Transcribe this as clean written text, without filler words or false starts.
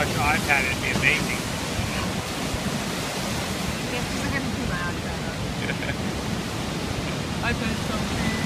watch your iPad, it'd be amazing. Yeah, because I haven't put my iPad on. iPad's so big.